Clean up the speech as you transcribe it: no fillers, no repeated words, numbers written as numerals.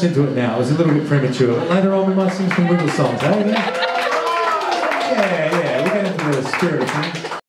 launch into it now. It was a little bit premature. But later on we might sing some Wiggle songs, eh? Yeah, we'll get into the spirit of things.